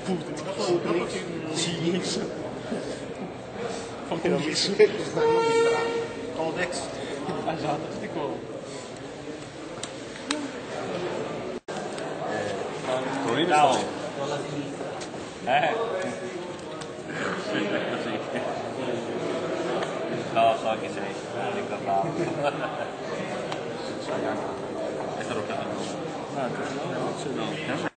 Civis. Codex. Esatto, tutti con... Ciao. Così. No, so chi sei, ricordavo. È stato per il nome.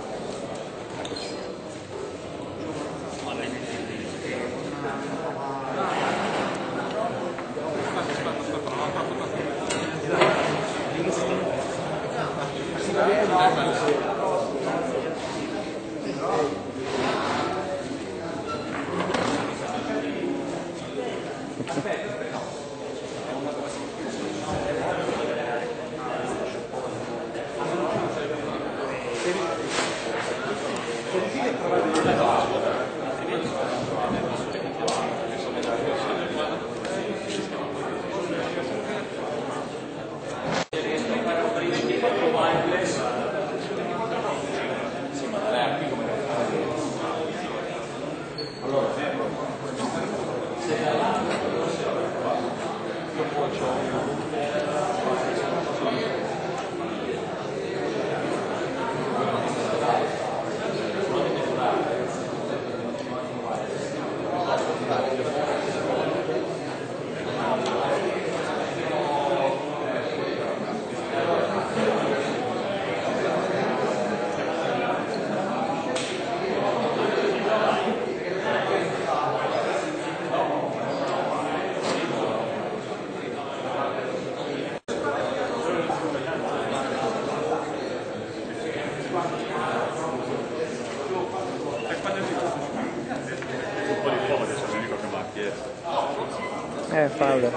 Fallo.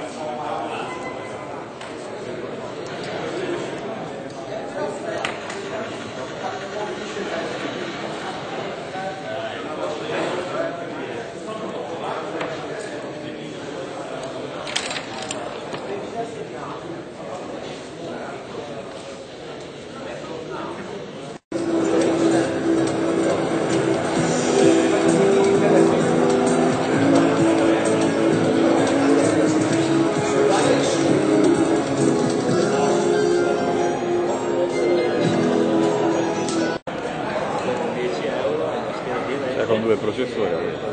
Con due processori.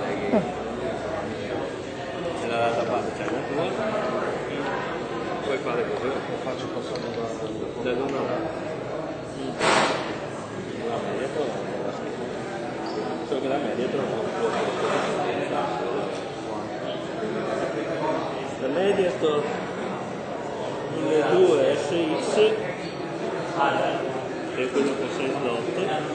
E dall'altra parte c'è una tua. Puoi fare così. Faccio passare Dall'uno la media solo che la media la media sto 1200 SX che è quello con 6 slot.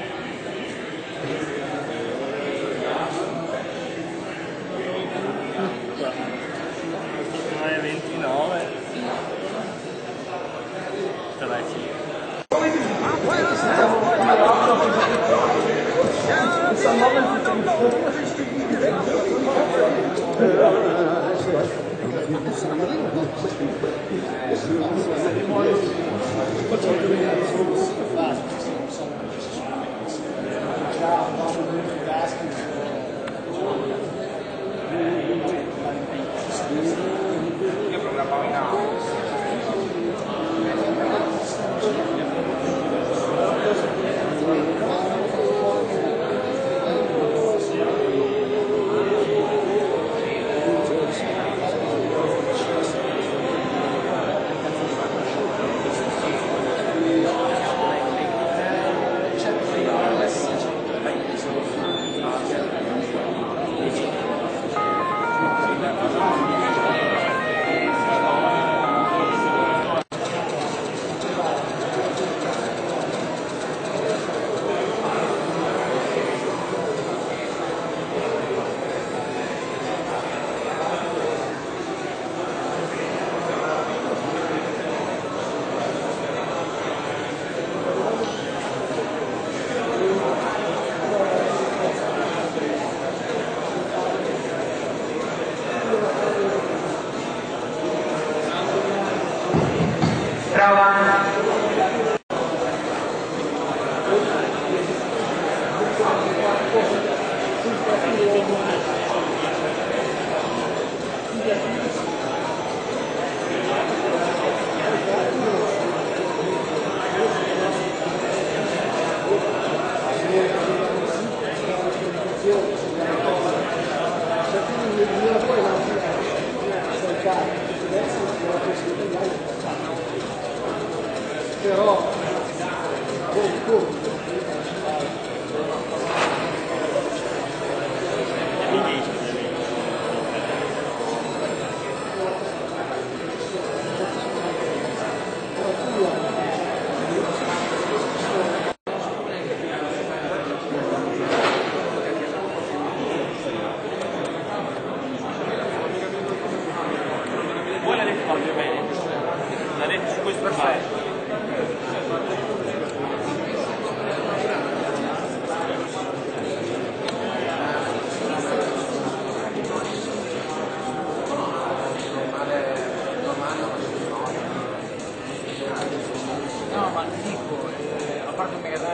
È 29 3 sì. Io programmavo in auto.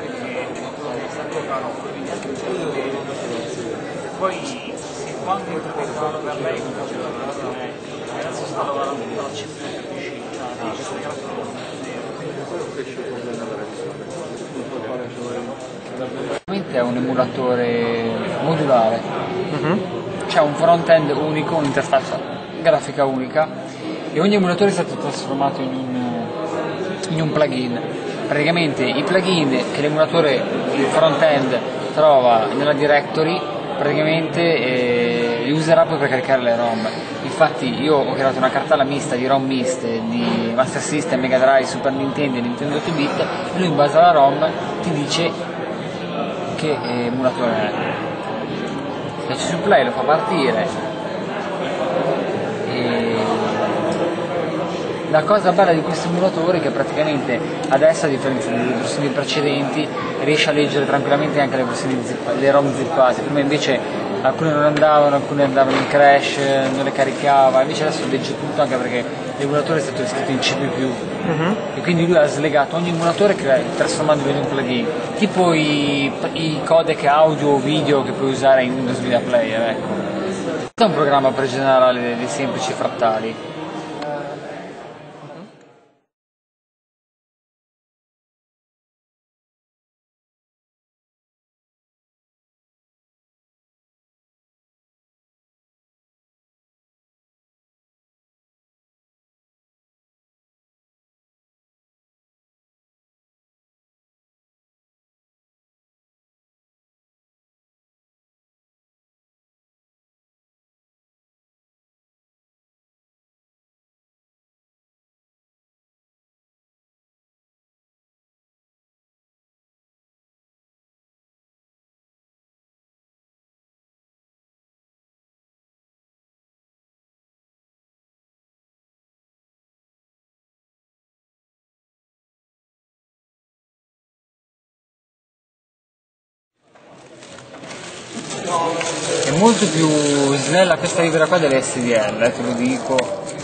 perché poi quando io capivo per lei adesso sta lavorando per la città è un emulatore modulare, c'è un front-end unico, un'interfaccia grafica unica e ogni emulatore è stato trasformato in un plugin. Praticamente i plugin che l'emulatore, il front-end, trova nella directory praticamente li userà poi per caricare le ROM. Infatti io ho creato una cartella mista di ROM miste di Master System, Mega Drive, Super Nintendo e Nintendo 8-bit e lui in base alla ROM ti dice che emulatore è. Piace su play, lo fa partire e la cosa bella di questo emulatore è che praticamente adesso, a differenza delle versioni precedenti, riesce a leggere tranquillamente anche le ROM zippate. Prima invece alcune non andavano, alcune andavano in crash, non le caricava, invece adesso legge tutto, anche perché l'emulatore è stato scritto in C++, e quindi lui ha slegato ogni emulatore trasformandolo in un plugin, tipo i codec audio o video che puoi usare in Windows Media Player, ecco. Questo è un programma per generare dei semplici frattali. È molto più snella questa libera qua dell'SDL, te lo dico.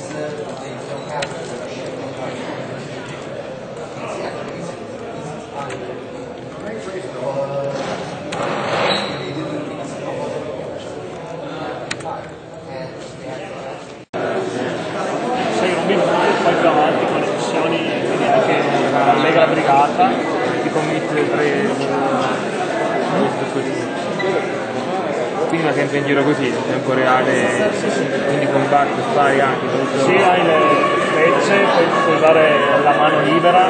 Sei un minuto, poi più avanti con le missioni, quindi anche una mega brigata, ti commit 3. Quindi ma sempre in giro così, in tempo reale, quindi combatto, spari anche tutto. Sì, hai le frecce, puoi usare la mano libera.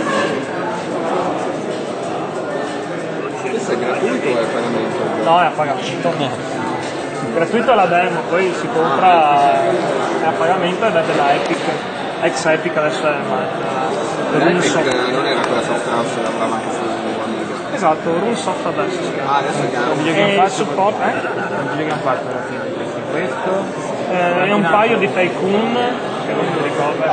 Questo è gratuito o è a pagamento? No, è a pagamento. Gratuito è la demo, poi si compra, è a pagamento ed è della Epic. Ex Epic adesso è L'Epic non era quella soft house che lavorava anche su Amiga. Esatto, RunSoft adesso si chiama. Ah, adesso è chiaro. E il supporto, Non ti fatto alla fine questo. è un paio di Tycoon, che non mi ricordo.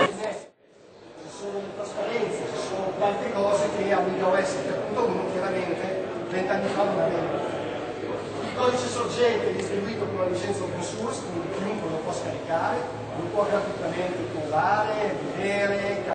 Sono trasparenze, sono tante cose che Amiga OS 3.1 chiaramente 20 anni fa non aveva. Il codice sorgente è distribuito con una licenza open source, quindi chiunque lo può scaricare, lo può gratuitamente provare, vedere,